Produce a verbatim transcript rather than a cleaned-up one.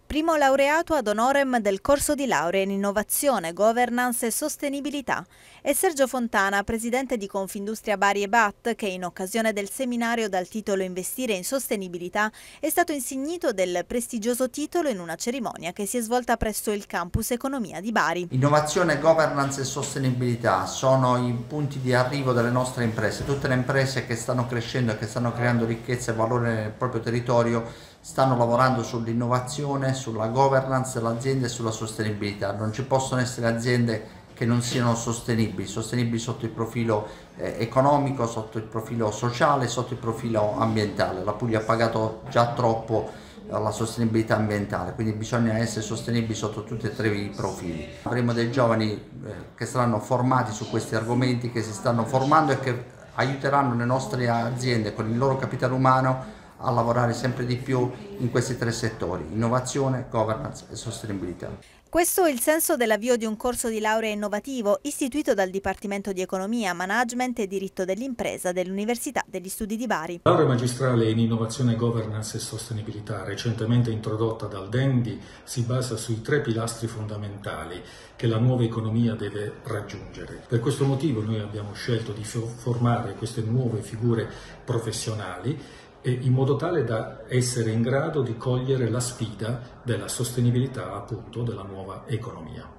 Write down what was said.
Primo laureato ad honorem del corso di laurea in innovazione, governance e sostenibilità. È Sergio Fontana, presidente di Confindustria Bari e B A T, che in occasione del seminario dal titolo Investire in sostenibilità è stato insignito del prestigioso titolo in una cerimonia che si è svolta presso il campus Economia di Bari. Innovazione, governance e sostenibilità sono i punti di arrivo delle nostre imprese. Tutte le imprese che stanno crescendo e che stanno creando ricchezza e valore nel proprio territorio stanno lavorando sull'innovazione, sulla governance dell'azienda e sulla sostenibilità. Non ci possono essere aziende che non siano sostenibili, sostenibili sotto il profilo eh, economico, sotto il profilo sociale, sotto il profilo ambientale. La Puglia ha pagato già troppo la sostenibilità ambientale, quindi bisogna essere sostenibili sotto tutti e tre i profili. Avremo dei giovani eh, che saranno formati su questi argomenti, che si stanno formando e che aiuteranno le nostre aziende con il loro capitale umano a lavorare sempre di più in questi tre settori: innovazione, governance e sostenibilità. Questo è il senso dell'avvio di un corso di laurea innovativo istituito dal Dipartimento di Economia, Management e Diritto dell'Impresa dell'Università degli Studi di Bari. La laurea magistrale in innovazione, governance e sostenibilità, recentemente introdotta dal D E N D I, si basa sui tre pilastri fondamentali che la nuova economia deve raggiungere. Per questo motivo noi abbiamo scelto di formare queste nuove figure professionali in modo tale da essere in grado di cogliere la sfida della sostenibilità, appunto, della nuova economia.